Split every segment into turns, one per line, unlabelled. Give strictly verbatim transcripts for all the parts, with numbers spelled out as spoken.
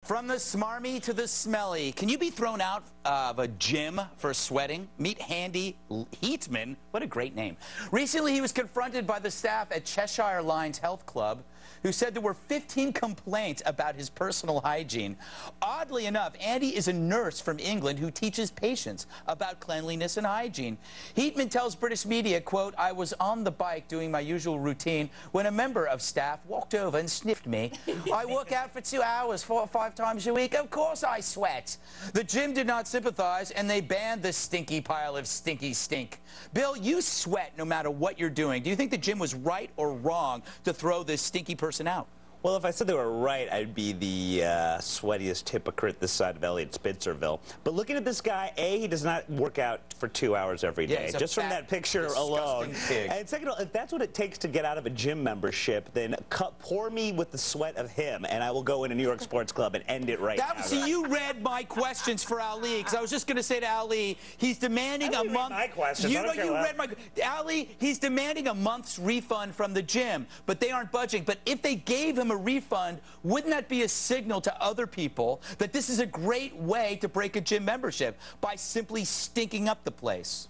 From the smarmy to the smelly. Can you be thrown out of a gym for sweating? Meet Handy Heatman. What a great name. Recently, he was confronted by the staff at Cheshire Lines Health Club, who said there were fifteen complaints about his personal hygiene. Oddly enough, Andy is a nurse from England who teaches patients about cleanliness and hygiene. Heatman tells British media, quote, "I was on the bike doing my usual routine when a member of staff walked over and sniffed me. I work out for two hours, four or five times a week. Of course I sweat." The gym did not sympathize, and they banned the stinky pile of stinky stink. Bill, you sweat no matter what you're doing. Do you think the gym was right or wrong to throw this stinky person out?
Well, if I said they were right, I'd be the uh, sweatiest hypocrite this side of Elliot Spitzerville. But looking at this guy, A, he does not work out for two hours every day,
yeah,
just
fat,
from that picture alone.
Pig.
And second of all, if that's what it takes to get out of a gym membership, then cut, pour me with the sweat of him, and I will go in a New York Sports Club and end it right
that,
now.
See, you read my questions for Ali, because I was just going to say to Ali, he's demanding
I
a month.
My questions.
You
I don't
know,
care
you
what.
read my. Ali, he's demanding a month's refund from the gym, but they aren't budging. But if they gave him a refund, wouldn't that be a signal to other people that this is a great way to break a gym membership by simply stinking up the place?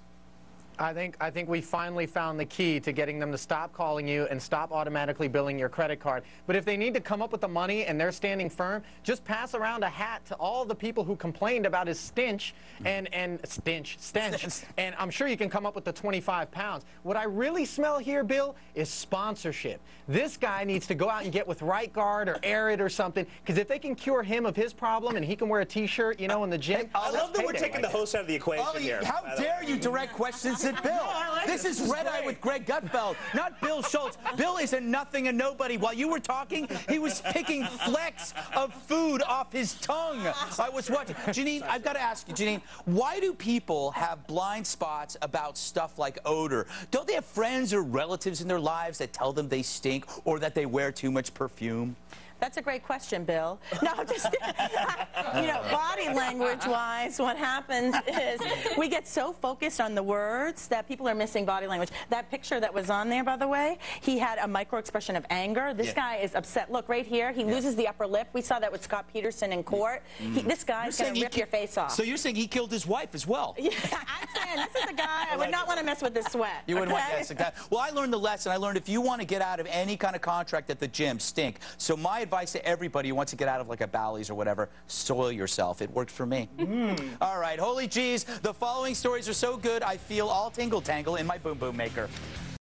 I think I think we finally found the key to getting them to stop calling you and stop automatically billing your credit card. But if they need to come up with the money and they're standing firm, just pass around a hat to all the people who complained about his stench and and stench stench. And I'm sure you can come up with the twenty-five pounds. What I really smell here, Bill, is sponsorship. This guy needs to go out and get with Right Guard or Arid or something, because if they can cure him of his problem and he can wear a T-shirt, you know, in the gym.
I love that we're taking
like
the host out of the equation
Ali,
here.
how dare you direct questions at Bill?
No, like
this
this.
is
This
Red
is
Eye
great.
with Greg Gutfeld, not Bill Schultz. Bill is a nothing and nobody. While you were talking, he was picking flecks of food off his tongue. I was watching. Janine, I've got to ask you, Janine, why do people have blind spots about stuff like odor? Don't they have friends or relatives in their lives that tell them they stink or that they wear too much perfume?
That's a great question, Bill. No, just, you know, body language-wise, what happens is we get so focused on the words that people are missing body language. That picture that was on there, by the way, he had a micro-expression of anger. This yeah. guy is upset. Look, right here, he yeah. loses the upper lip. We saw that with Scott Peterson in court. Mm. He, this guy's going to rip your face off.
So you're saying he killed his wife as well?
Yeah, I'm saying this is a guy I would not want to mess with his sweat.
You wouldn't
okay?
want to mess with that. Well, I learned the lesson. I learned if you want to get out of any kind of contract at the gym, stink. So my advice to everybody who wants to get out of like a Bally's or whatever, soil yourself. It worked for me. Mm. All right, holy jeez, the following stories are so good I feel all tingle-tangle in my boom-boom maker.